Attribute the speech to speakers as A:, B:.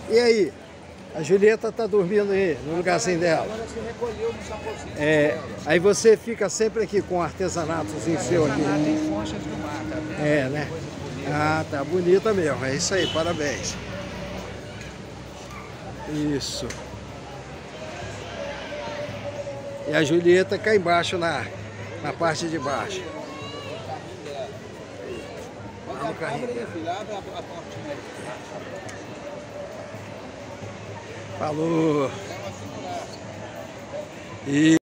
A: E aí? A Julieta tá dormindo aí, no lugarzinho dela.
B: Agora se recolheu no sapocinho.
A: Aí você fica sempre aqui com artesanatozinho seu aqui.
B: Tem fontes do mar, tá vendo?
A: Né? Ah, tá bonita mesmo. É isso aí, parabéns. Isso. E a Julieta cá embaixo, na parte de baixo. Vamos carregar. Falou.